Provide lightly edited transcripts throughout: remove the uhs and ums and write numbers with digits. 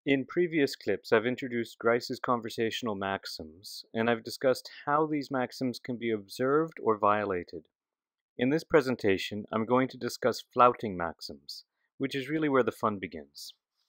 In previous clips, I've introduced Grice's conversational maxims, and I've discussed how these maxims can be observed or violated. In this presentation, I'm going to discuss flouting maxims, which is really where the fun begins.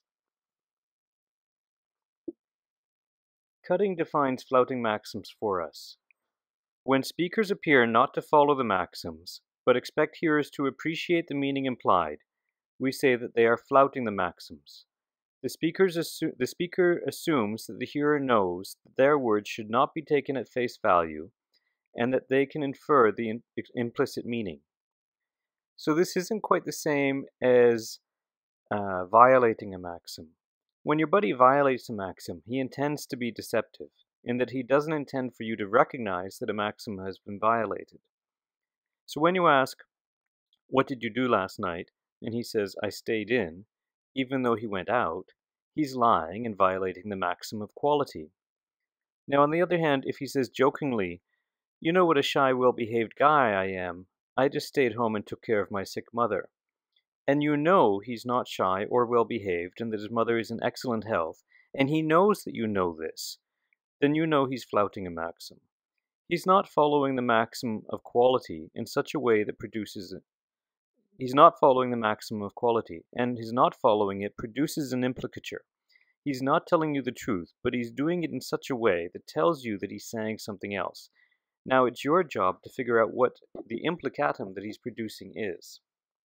Cutting defines flouting maxims for us. When speakers appear not to follow the maxims, but expect hearers to appreciate the meaning implied, we say that they are flouting the maxims. The speaker assumes that the hearer knows that their words should not be taken at face value and that they can infer the implicit meaning. So this isn't quite the same as violating a maxim. When your buddy violates a maxim, he intends to be deceptive, in that he doesn't intend for you to recognize that a maxim has been violated. So when you ask, "What did you do last night?" and he says, "I stayed in," even though he went out, he's lying and violating the maxim of quality. Now, on the other hand, if he says jokingly, "You know what a shy, well-behaved guy I am. I just stayed home and took care of my sick mother," and you know he's not shy or well-behaved and that his mother is in excellent health, and he knows that you know this, then you know he's flouting a maxim. He's not following the maxim of quality in such a way that produces it. He's not following the maxim of quality, and his not following it produces an implicature. He's not telling you the truth, but he's doing it in such a way that tells you that he's saying something else. Now it's your job to figure out what the implicatum that he's producing is.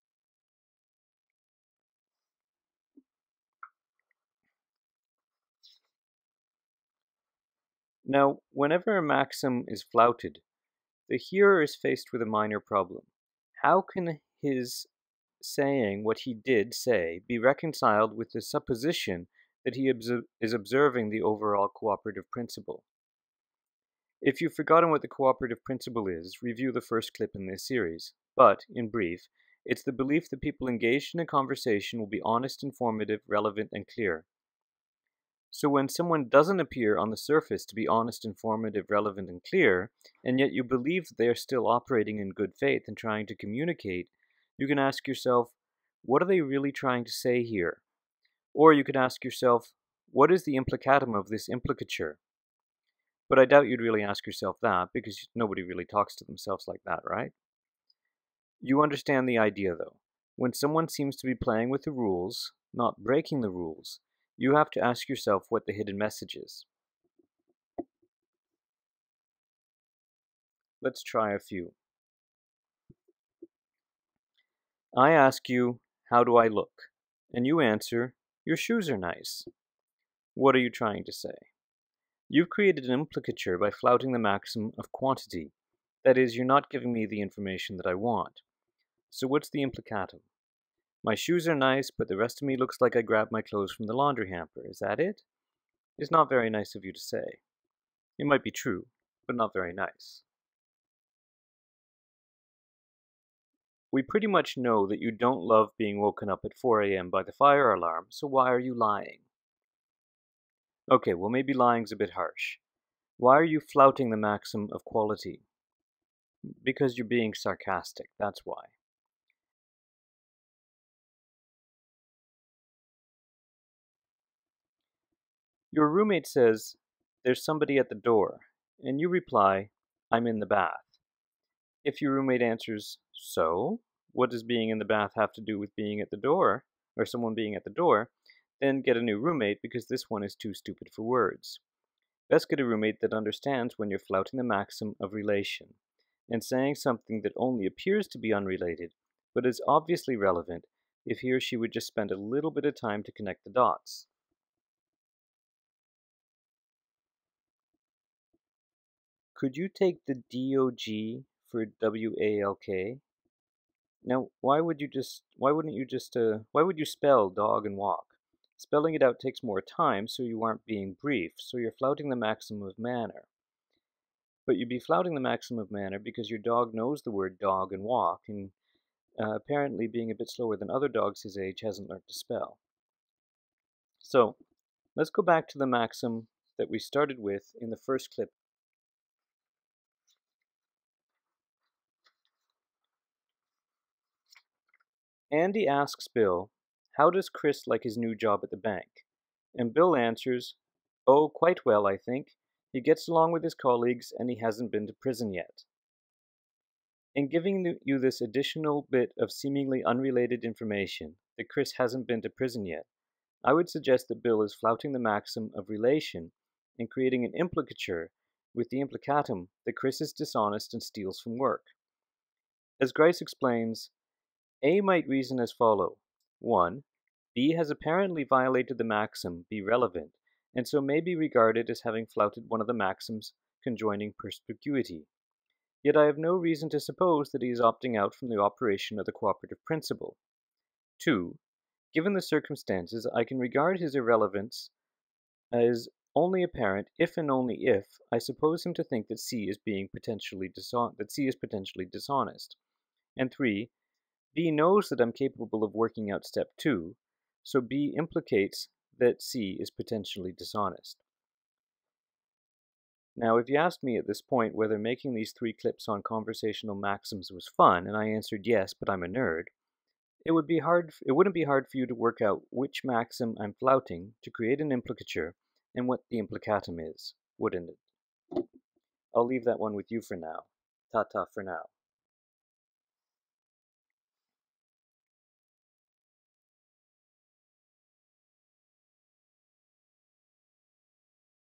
Now, whenever a maxim is flouted, the hearer is faced with a minor problem. How can his saying what he did say be reconciled with the supposition that he is observing the overall cooperative principle? If you've forgotten what the cooperative principle is, review the first clip in this series. But, in brief, it's the belief that people engaged in a conversation will be honest, informative, relevant, and clear. So when someone doesn't appear on the surface to be honest, informative, relevant, and clear, and yet you believe that they are still operating in good faith and trying to communicate, you can ask yourself, what are they really trying to say here? Or you could ask yourself, what is the implicatum of this implicature? But I doubt you'd really ask yourself that, because nobody really talks to themselves like that, right? You understand the idea, though. When someone seems to be playing with the rules, not breaking the rules, you have to ask yourself what the hidden message is. Let's try a few. I ask you, how do I look? And you answer, your shoes are nice. What are you trying to say? You've created an implicature by flouting the maxim of quantity. That is, you're not giving me the information that I want. So what's the implicatum? My shoes are nice, but the rest of me looks like I grabbed my clothes from the laundry hamper. Is that it? It's not very nice of you to say. It might be true, but not very nice. We pretty much know that you don't love being woken up at 4 a.m. by the fire alarm, so why are you lying? Okay, well maybe lying's a bit harsh. Why are you flouting the maxim of quality? Because you're being sarcastic, that's why. Your roommate says, there's somebody at the door, and you reply, I'm in the bath. If your roommate answers, so? What does being in the bath have to do with being at the door, or someone being at the door? Then get a new roommate because this one is too stupid for words. Best get a roommate that understands when you're flouting the maxim of relation and saying something that only appears to be unrelated, but is obviously relevant if he or she would just spend a little bit of time to connect the dots. Could you take the DOG for WALK? Now, why would you spell dog and walk? Spelling it out takes more time, so you aren't being brief, so you're flouting the maxim of manner. But you'd be flouting the maxim of manner because your dog knows the word dog and walk, and apparently being a bit slower than other dogs his age hasn't learned to spell. So, let's go back to the maxim that we started with in the first clip. Andy asks Bill, how does Chris like his new job at the bank? And Bill answers, "Oh, quite well, I think. He gets along with his colleagues and he hasn't been to prison yet." In giving you this additional bit of seemingly unrelated information, that Chris hasn't been to prison yet, I would suggest that Bill is flouting the maxim of relation and creating an implicature with the implicatum that Chris is dishonest and steals from work. As Grice explains, A might reason as follow. 1. B has apparently violated the maxim be relevant, and so may be regarded as having flouted one of the maxims conjoining perspicuity. Yet I have no reason to suppose that he is opting out from the operation of the cooperative principle. 2. Given the circumstances, I can regard his irrelevance as only apparent if and only if I suppose him to think that C is potentially dishonest. And 3. B knows that I'm capable of working out step 2, so B implicates that C is potentially dishonest. Now, if you asked me at this point whether making these 3 clips on conversational maxims was fun, and I answered yes, but I'm a nerd, it wouldn't be hard for you to work out which maxim I'm flouting to create an implicature and what the implicatum is, wouldn't it? I'll leave that one with you for now. Ta-ta for now.